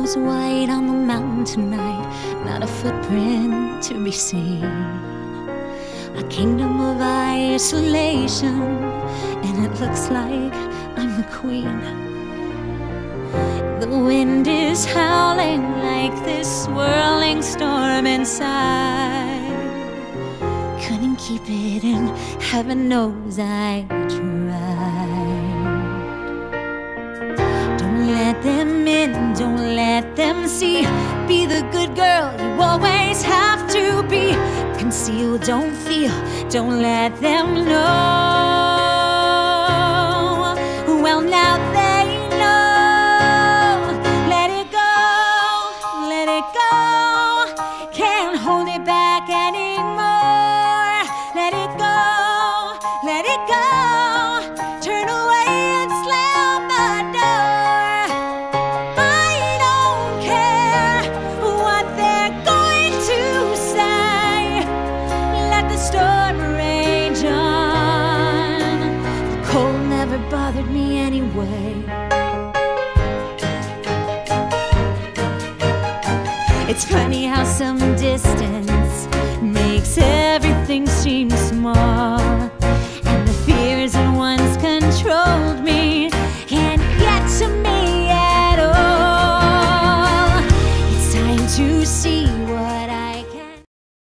snows white on the mountain tonight, not a footprint to be seen. A kingdom of isolation, and it looks like I'm the queen. The wind is howling like this swirling storm inside. Couldn't keep it in, heaven knows I tried. Don't let them in, don't let them see. Be the good girl you always have to be. Conceal, don't feel, don't let them know. Well, now they know. Let it go, let it go. Can't hold it back anymore. Let it go, let it go. Turn away and slam the door. I don't care what they're going to say. Let the storm rage on. The cold never bothered me anyway. It's funny how some distance makes everything seem small, and the fears that once controlled me can't get to me at all. It's time to see what I can.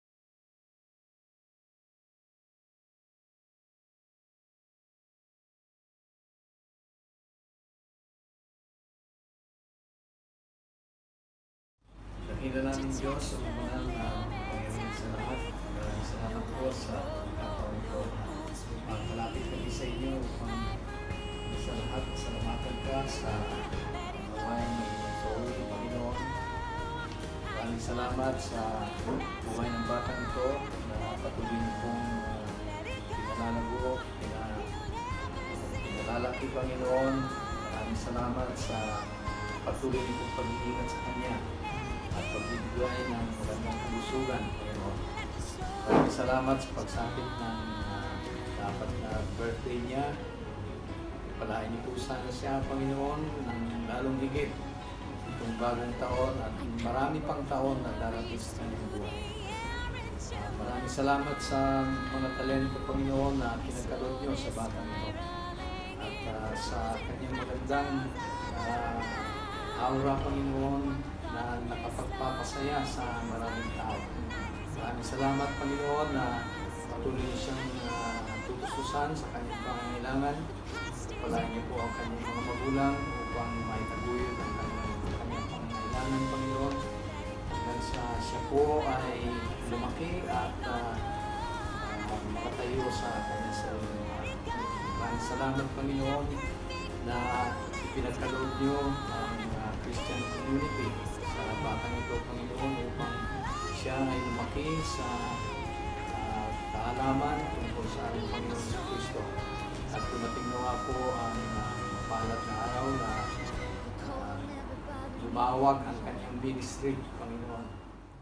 Dakila namin Diyos sa mga Panginoon sa lahat. Maraming salamat po sa pagkataon ko. Malapit kami sa inyo upang sa lahat salamatan ka sa buhay ng Zoe, Panginoon. Maraming salamat sa buhay ng batang ito na patuloy niyo pong pinalalago, pinalalaki, Panginoon. Maraming salamat sa patuloy niyo pong pag-iingat sa kanya at pagbibigay ng magandang kalusugan, Panginoon. Maraming salamat sa pagsapit ng dapat na birthday niya. Palain niyo po sana siya, Panginoon, ng lalong higit itong bagong taon at marami pang taon na darating sa kanyang buhay. Maraming salamat sa mga talento, Panginoon, na kinagkaloob niyo sa batang ito at sa kanyang magandang aura, Panginoon, na nakapagpapasaya sa maraming tao. Maraming salamat, Panginoon, na patuloy siyang tutustusan sa kanyang pangangailangan. Palain niyo po ang kanyang mga magulang upang maitaguyod ang kanyang pangangailangan, Panginoon. Hanggang siya po ay lumaki at makatayo sa kanyang sarili. Maraming salamat, Panginoon, na pinagkaloob niyo ang Christian community sa batang ito, Panginoon, upang siya ay lumaki sa kaalaman tungkol sa aming Panginoon sa Kristo. At dumating na po ang mapalad na araw na lumawag ang kanyang ministry, Panginoon.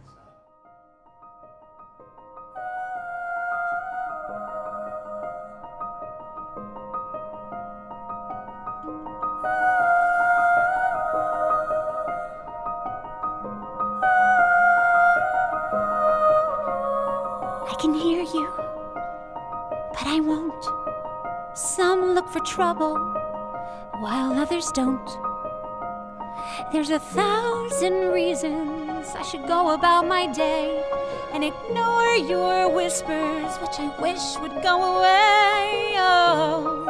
I can hear you, but I won't. Some look for trouble, while others don't. There's 1,000 reasons I should go about my day and ignore your whispers, which I wish would go away. Oh,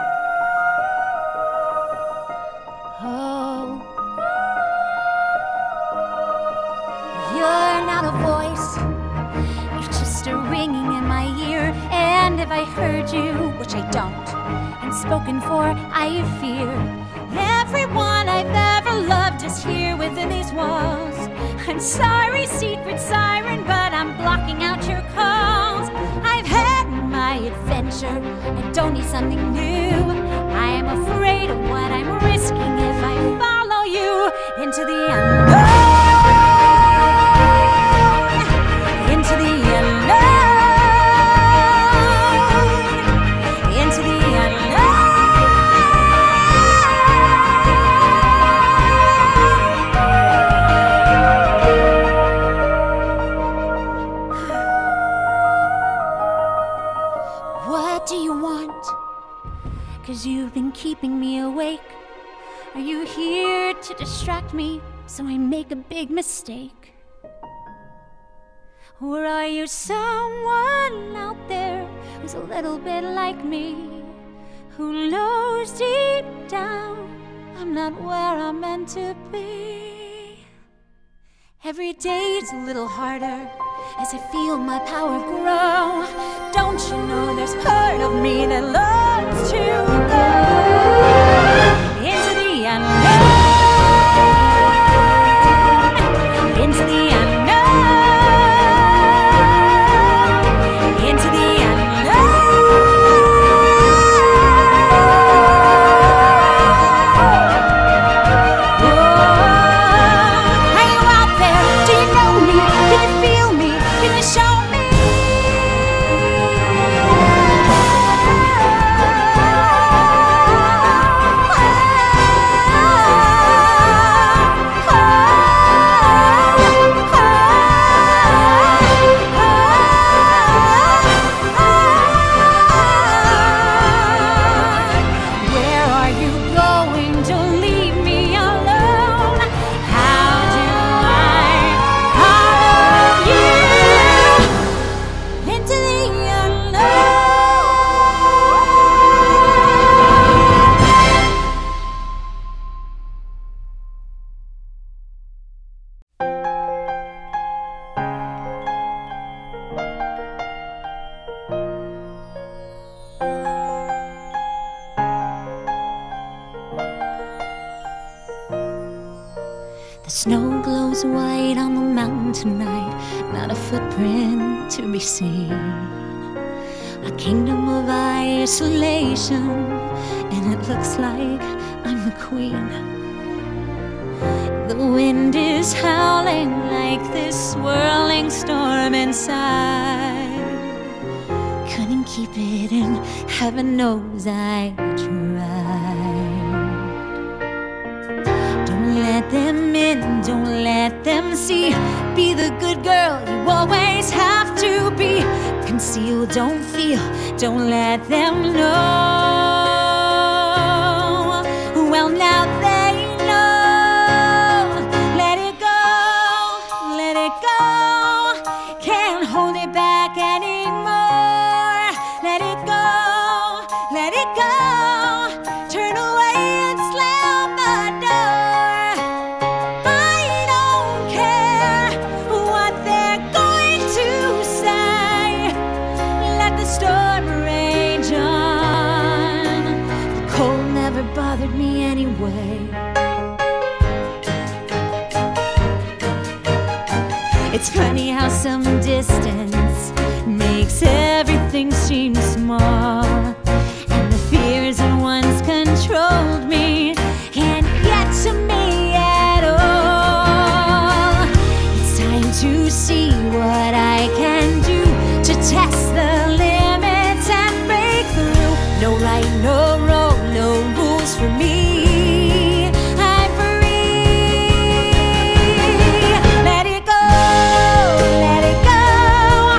oh. You're not a voice, you're just a ringing in my ear. And if I heard you, which I don't, and spoken for, I fear. Everyone I've ever loved is here within these walls. I'm sorry, secret siren, but I'm blocking out your calls. I've had my adventure, I don't need something new. I am afraid of what I'm risking if I follow you into the unknown. Into the unknown. Into the unknown. me, so I make a big mistake? Or are you someone out there who's a little bit like me, who knows deep down I'm not where I'm meant to be? Every day's a little harder as I feel my power grow. Don't you know there's part of me that loves to go into the unknown, into the unknown, into the The snow glows white on the mountain tonight, not a footprint to be seen. A kingdom of isolation, and it looks like I'm the queen. The wind is howling like this swirling storm inside. Couldn't keep it in, heaven knows I tried. Don't let them in, don't let them see. Be the good girl you always have to be. Conceal, don't feel, don't let them know. Well, now they know. Let it go, let it go. Can't hold it back anymore. Let it go, let it go. Turn away and slam the door. I don't care what they're going to say. Let the storm rage on. The cold never bothered me anyway. It's funny how some distance makes everything seem small, and the fears that once controlled me can't get to me at all. It's time to see what I can do to test the limits and break through. No right, no wrong, no rules for me. I'm free. Let it go, let it go.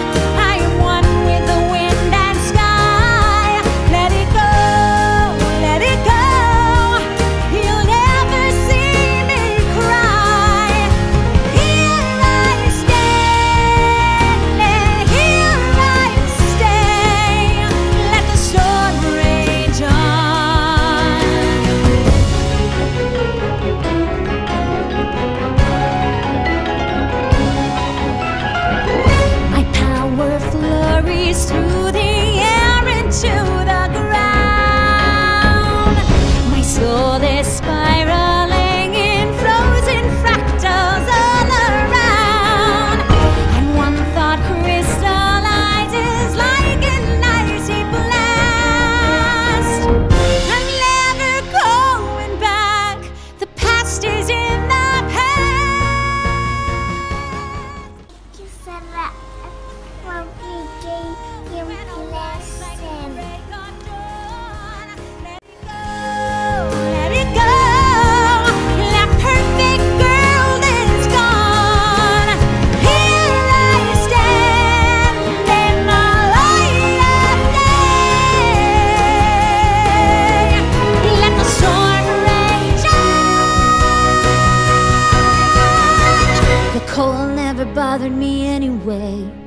cold never bothered me anyway.